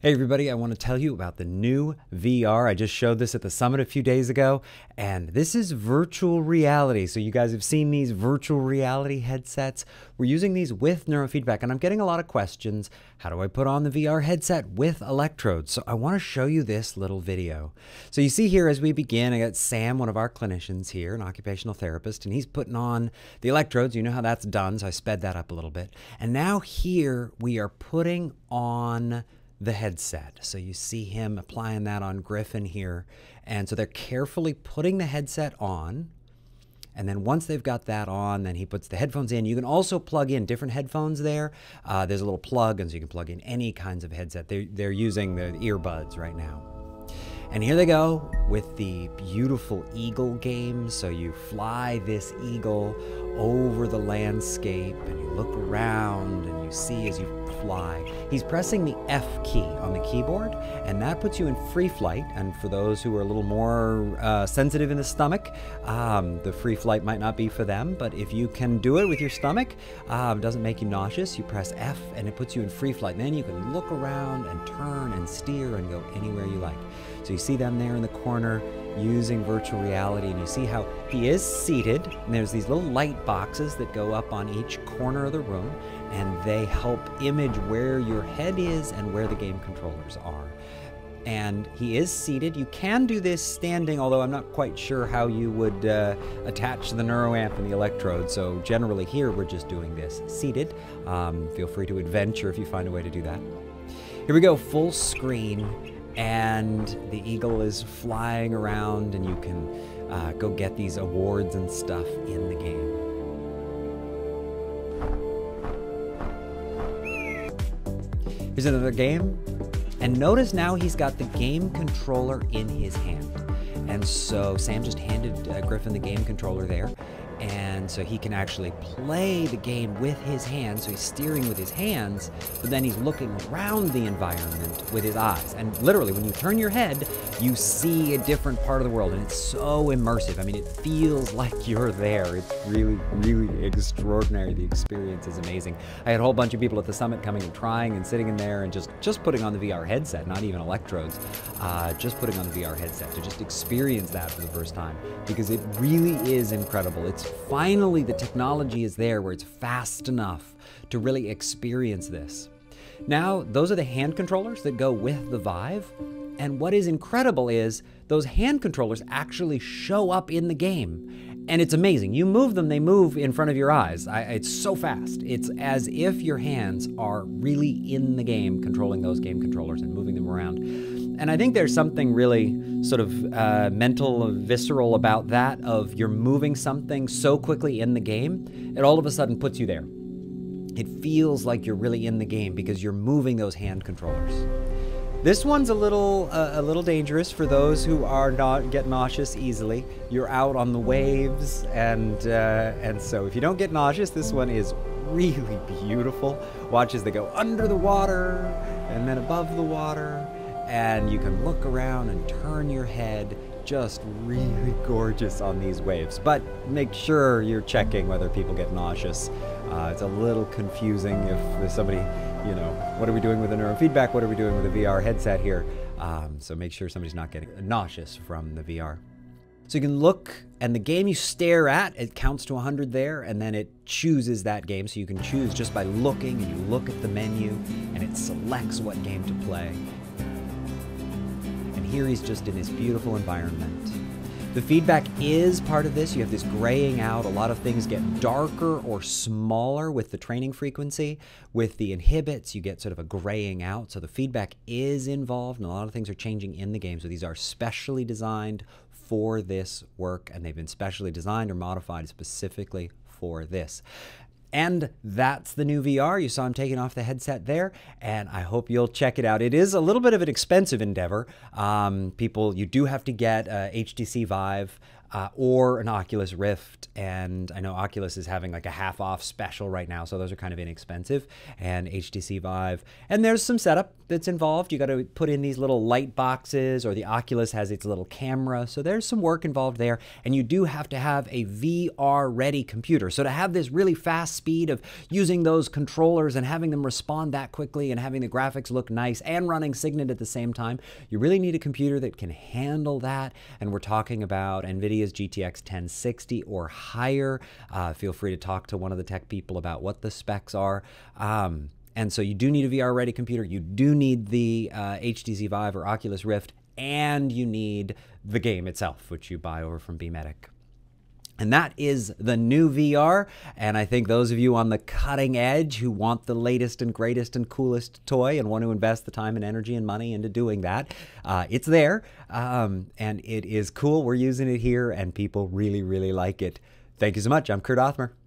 Hey everybody, I want to tell you about the new VR. I just showed this at the summit a few days ago, and this is virtual reality. So you guys have seen these virtual reality headsets. We're using these with neurofeedback, and I'm getting a lot of questions. How do I put on the VR headset with electrodes? So I want to show you this little video. So you see here as we begin, I got Sam, one of our clinicians here, an occupational therapist, and he's putting on the electrodes. You know how that's done, so I sped that up a little bit. And now here we are putting on the headset. So you see him applying that on Griffin here. And so they're carefully putting the headset on. And then once they've got that on, then he puts the headphones in. You can also plug in different headphones there. There's a little plug, and so you can plug in any kinds of headset. They're using the earbuds right now. And here they go with the beautiful eagle game. So you fly this eagle over the landscape and you look around and you see as you fly. He's pressing the F key on the keyboard, and that puts you in free flight. And for those who are a little more sensitive in the stomach, the free flight might not be for them. But if you can do it with your stomach, it doesn't make you nauseous. You press F and it puts you in free flight. And then you can look around and turn and steer and go anywhere you like. So you see them there in the corner using virtual reality, and you see how he is seated, and there's these little light boxes that go up on each corner of the room, and they help image where your head is and where the game controllers are. And he is seated. You can do this standing, although I'm not quite sure how you would attach the neuroamp and the electrode. So generally here we're just doing this seated. Feel free to adventure if you find a way to do that. Here we go, full screen. And the eagle is flying around, and you can go get these awards and stuff in the game. Here's another game. And notice now he's got the game controller in his hand. And so Sam just handed Griffin the game controller there. And so he can actually play the game with his hands. So he's steering with his hands, but then he's looking around the environment with his eyes. And literally, when you turn your head, you see a different part of the world. And it's so immersive. I mean, it feels like you're there. It's really, really extraordinary. The experience is amazing. I had a whole bunch of people at the summit coming and trying and sitting in there and just putting on the VR headset, not even electrodes, just putting on the VR headset to just experience that for the first time, because it really is incredible. It's finally the technology is there where it's fast enough to really experience this. Now, those are the hand controllers that go with the Vive. And what is incredible is those hand controllers actually show up in the game. And it's amazing. You move them, they move in front of your eyes. It's so fast. It's as if your hands are really in the game, controlling those game controllers and moving them around. And I think there's something really sort of mental, visceral about that, of you're moving something so quickly in the game, it all of a sudden puts you there. It feels like you're really in the game because you're moving those hand controllers. This one's a little dangerous for those who are not get nauseous easily. You're out on the waves, and so if you don't get nauseous, this one is really beautiful. Watch as they go under the water and then above the water. And you can look around and turn your head. Just really gorgeous on these waves. But make sure you're checking whether people get nauseous. It's a little confusing if there's somebody, you know, what are we doing with the neurofeedback? What are we doing with the VR headset here? So make sure somebody's not getting nauseous from the VR. So you can look, and the game you stare at, it counts to 100 there, and then it chooses that game. So you can choose just by looking, and you look at the menu, and it selects what game to play. Here he's just in this beautiful environment. The feedback is part of this. You have this graying out. A lot of things get darker or smaller with the training frequency. With the inhibits, you get sort of a graying out. So the feedback is involved, and a lot of things are changing in the game. So these are specially designed for this work, and they've been specially designed or modified specifically for this. And that's the new VR. You saw him taking off the headset there, and I hope you'll check it out. It is a little bit of an expensive endeavor. You do have to get HTC Vive. or an Oculus Rift. And I know Oculus is having like a half off special right now, so those are kind of inexpensive, and HTC Vive. And there's some setup that's involved. You got to put in these little light boxes, or the Oculus has its little camera. So there's some work involved there. And you do have to have a VR ready computer. So to have this really fast speed of using those controllers and having them respond that quickly and having the graphics look nice and running Cygnet at the same time, you really need a computer that can handle that. And we're talking about NVIDIA's GTX 1060 or higher. Feel free to talk to one of the tech people about what the specs are. And so you do need a VR-ready computer. You do need the HTC Vive or Oculus Rift, and you need the game itself, which you buy over from BMedic. And that is the new VR. And I think those of you on the cutting edge who want the latest and greatest and coolest toy and want to invest the time and energy and money into doing that, it's there. And it is cool. We're using it here, and people really, really like it. Thank you so much. I'm Kurt Othmer.